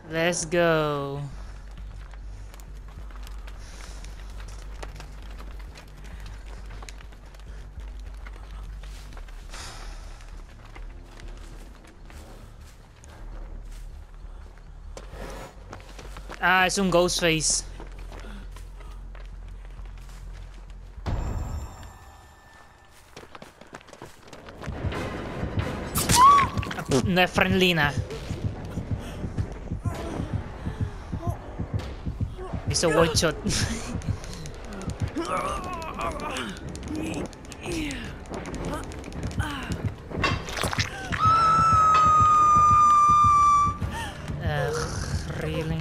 Let's go. Ah, es un Ghostface. No es Friendlina. Hizo one shot. Really?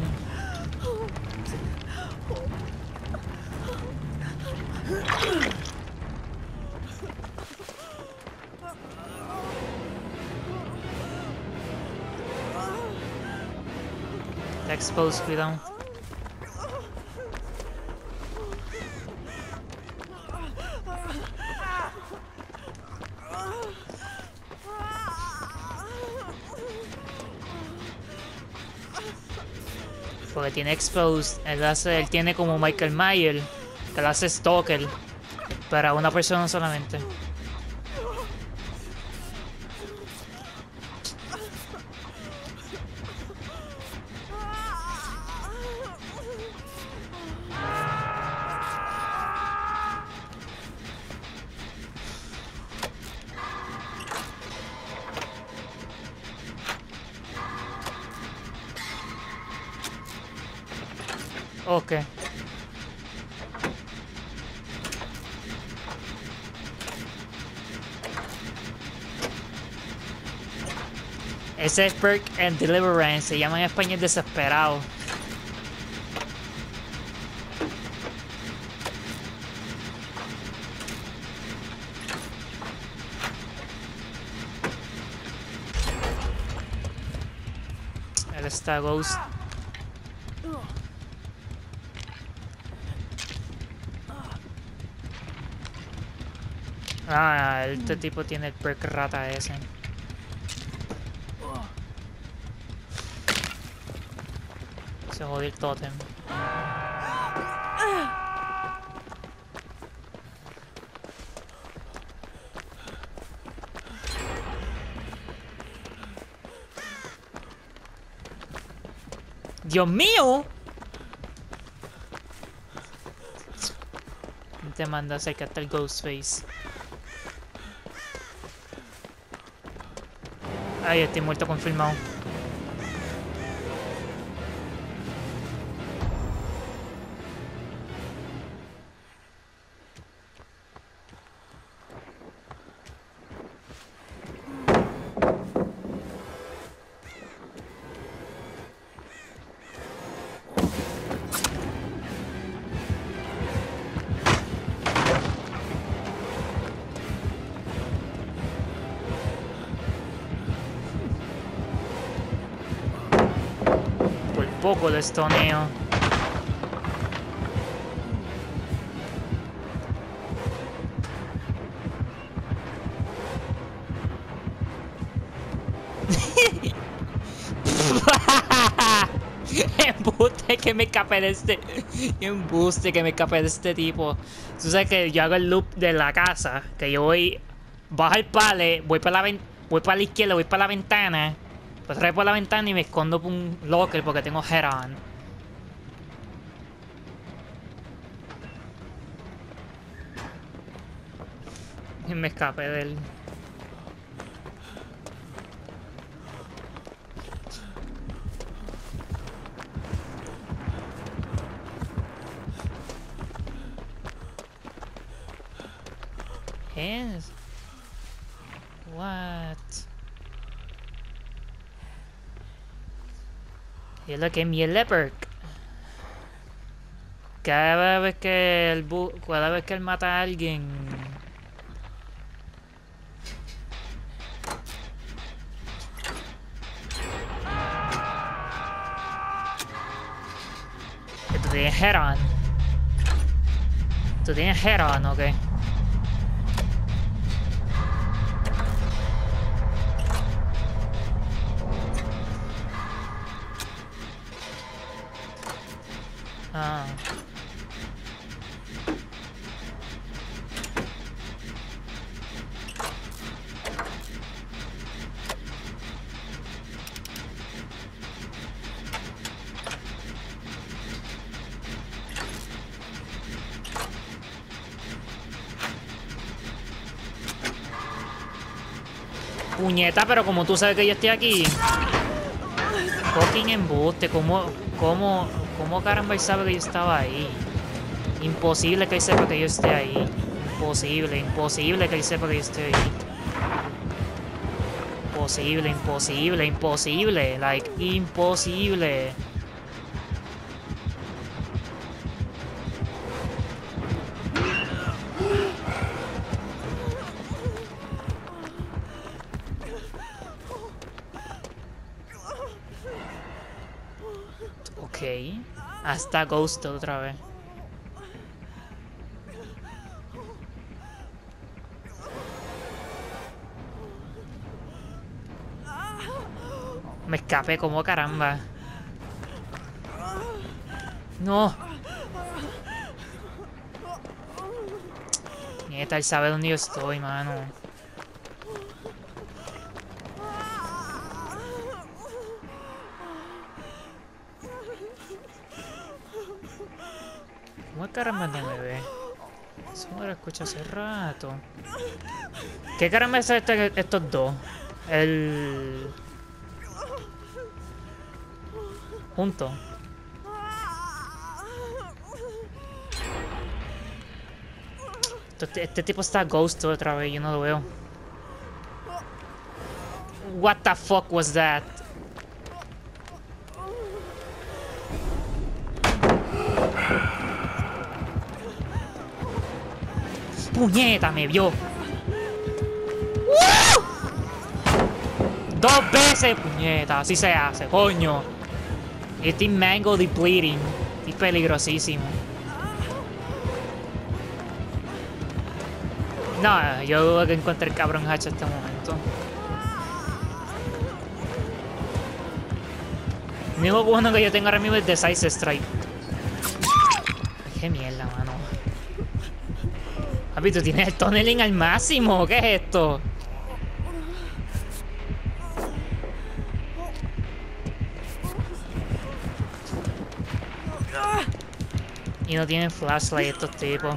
Está exposed, cuidado. Porque tiene exposed. Él tiene como Michael Myers, que lo hace stalker para una persona solamente. Ok. Ese es perk en Deliverance, se llama en español desesperado. Él está Ghost. Ah, este tipo tiene el perk rata ese. Se jodió el tótem. ¡Dios mío! Te manda a acercarte al Ghostface. Ay, estoy muerto confirmado. Poco de estoneo. Embuste que me escapé de este. Embuste que me escapé de este tipo. Tú sabes que yo hago el loop de la casa. Que yo voy. Bajo el pale. Voy para la izquierda. Voy para la ventana. Pues traigo por la ventana y me escondo por un locker porque tengo head on. Y me escapé de él. Yes. What? Y es lo que es mierda perk. Cada vez que él mata a alguien. Que tú tienes head on. Tú tienes head on, ok. Puñeta, pero como tú sabes que yo estoy aquí. Fucking embuste. ¿Cómo caramba él sabe que yo estaba ahí? Imposible que él sepa que yo esté ahí. Imposible que él sepa que yo esté ahí. Imposible. Like, imposible. Ok. Hasta Ghost otra vez. Me escapé como caramba. No. Nieta, él sabe dónde yo estoy, mano. ¿Cómo caramba no me ve? Eso me lo escucho hace rato. ¿Qué caramba es estos dos? Juntos. Este tipo está ghost otra vez, yo no lo veo. What the fuck was that? ¡Puñeta! Me vio. ¡Dos veces! ¡Puñeta! Así se hace, coño. Estoy mango depleting. Estoy peligrosísimo. No, yo dudo que encuentre el cabrón hacha este momento. Lo único bueno que yo tengo ahora mismo es Decisive Strike. Qué mierda, mano. Papi, tú tienes el tunneling al máximo. ¿Qué es esto? Y no tienen flashlight estos tipos.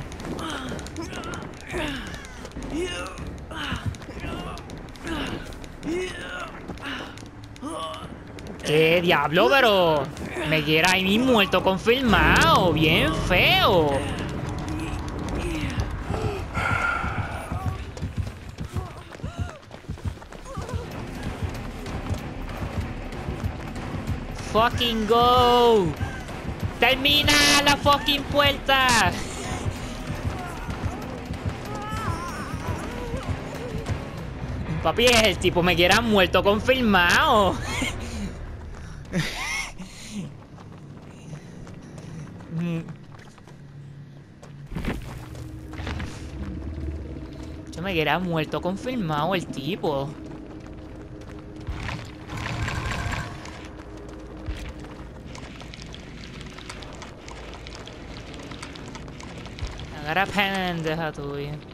¿Qué diablo? Pero me quiera ahí mi muerto confirmado. Bien feo. Fucking go. Termina la fucking puerta. Papi, el tipo me quiera muerto confirmado. Yo me quiera muerto confirmado el tipo. Agarra pendeja tuya.